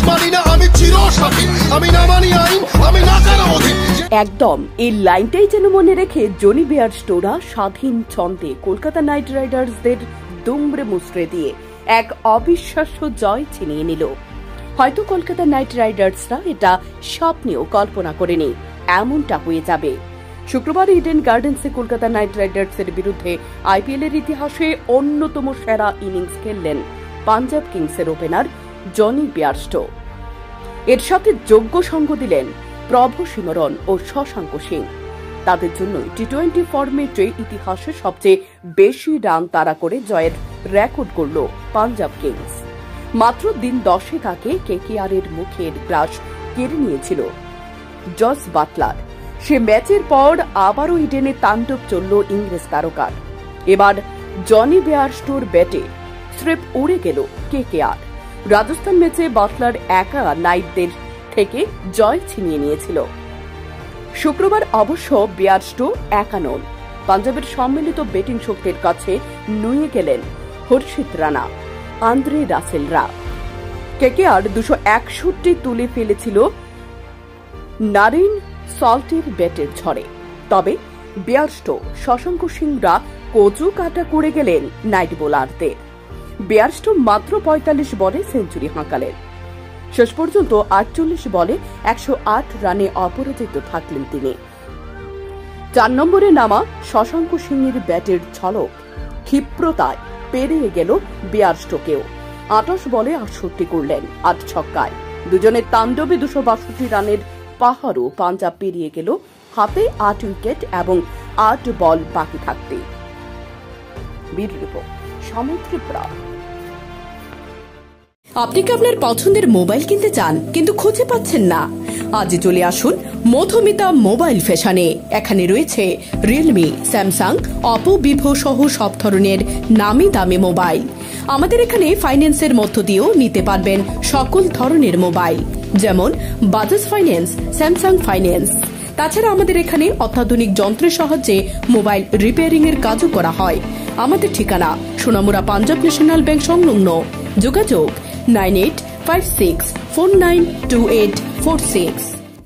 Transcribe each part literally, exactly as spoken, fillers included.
মানি না আমি চিরস্বাধীন, আমি না মানি আইন, আমি না কারো অধীন। একদম এই লাইনটাই যেন মনে রেখে জনি বেয়ারস্টোরা স্বাধীন ছন্দে কলকাতা নাইট রাইডার্সদের দুমড়ে মুচড়ে দিয়ে এক অবিশ্বাস্য জয় ছিনিয়ে নিল। হয়তো কলকাতা নাইট রাইডার্সরা এটা স্বপ্নেও কল্পনা করেনি এমনটা হয়ে যাবে। শুক্রবার ইডেন গার্ডেন্সে কলকাতা নাইট রাইডার্সের বিরুদ্ধে আইপিএল এর ইতিহাসে অন্যতম সেরা ইনিংস খেললেন পাঞ্জাব কিংসের ওপেনার জনি বেয়ারস্টো। এর সাথে যোগ্য সঙ্গ দিলেন প্রভ সিমরন ও শশাঙ্ক সিং। তাদের জন্য টি টোয়েন্টি ফরম্যাটে ইতিহাসে সবচেয়ে বেশি রান তাড়া করে জয়ের রেকর্ড করল পাঞ্জাব কিংস। মাত্র দিন দশেক আগে কেকেআর এর মুখের গ্রাস কেড়ে নিয়েছিল জস বাটলার। সে ম্যাচের পর আবারও ইডেনে তাণ্ডব চলল ইংরেজ তারকার। এবার জনি বেয়ারস্টোর ব্যাটে স্রেফ উড়ে গেল কেকেআর। রাজস্থান ম্যাচে বাটলার একা নাইটদের থেকে জয় ছিনিয়ে নিয়েছিল। শুক্রবার অবশ্য বেয়ারস্টো একা নন, পাঞ্জাবের সম্মিলিত ব্যাটিং শক্তির কাছে নুয়ে গেলেন হর্ষিত রানা, আন্দ্রে রাসেলরা। কেকেআর দুশো একষট্টি তুলে ফেলেছিল নারিন সল্টের ব্যাটের ঝড়ে। তবে বেয়ারস্টো, শশাঙ্ক সিংরা কচু কাটা করে গেলেন নাইট বোলারদের। বেয়ারস্টো মাত্র পঁয়তাল্লিশ বলে সেঞ্চুরি হাঁকালেন। শেষ পর্যন্ত আটচল্লিশ বলে একশো আট রানে অপরাজিত থাকলেন তিনি। চার নম্বরে নামা শশাঙ্ক সিংয়ের ব্যাটের ঝলক ক্ষিপ্রতায় পেরিয়ে গেল বেয়ারস্টোকেও। আটাশ বলে আটষট্টি করলেন আট ছক্কায়। দুজনের তাণ্ডবে দুশো বাষট্টি রানের পাহাড়ও পাঞ্জাব পেরিয়ে গেল হাতে আট উইকেট এবং আট বল বাকি থাকতে। সমুদ্রপ্রা। আপনি কি আপনার পছন্দের মোবাইল কিনতে চান কিন্তু খুঁজে পাচ্ছেন না? আজই চলে আসুন মধুমিতা মোবাইল ফ্যাশনে। এখানে রয়েছে রিয়েলমি, স্যামসাং, অপো, ভিভো সহ সব ধরনের নামি দামি মোবাইল। আমাদের এখানে ফাইন্যান্সের মধ্য দিয়েও নিতে পারবেন সকল ধরনের মোবাইল, যেমন বাজাজ ফাইন্যান্স, স্যামসাং ফাইন্যান্স। তাছাড়া আমাদের এখানে অত্যাধুনিক যন্ত্রের সাহায্যে মোবাইল রিপেয়ারিং এর কাজও করা হয়। আমাদের ঠিকানা সোনামুড়া পাঞ্জাব ন্যাশনাল ব্যাংক সংলগ্ন। যোগাযোগ nine eight five six four nine two eight four six.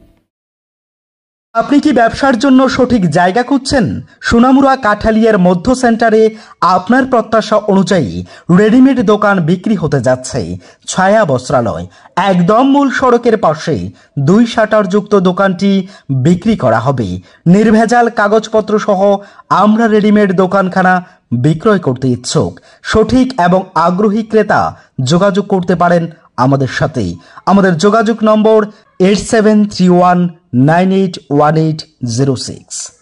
আপনি কি ব্যবসার জন্য সঠিক জায়গা খুঁজছেন? সোনামুড়া কাঠালিয়ার মধ্য সেন্টারে আপনার প্রত্যাশা অনুযায়ী রেডিমেড দোকান বিক্রি হতে যাচ্ছে। ছায়া বস্ত্রালয় একদম মূল সড়কের পাশে দুই শাটারযুক্ত দোকানটি বিক্রি করা হবে। নির্ভেজাল কাগজপত্র সহ আমরা রেডিমেড দোকানখানা বিক্রয় করতে ইচ্ছুক। সঠিক এবং আগ্রহী ক্রেতা যোগাযোগ করতে পারেন আমাদের সাথে। আমাদের যোগাযোগ number eight seven three one nine eight one eight zero six.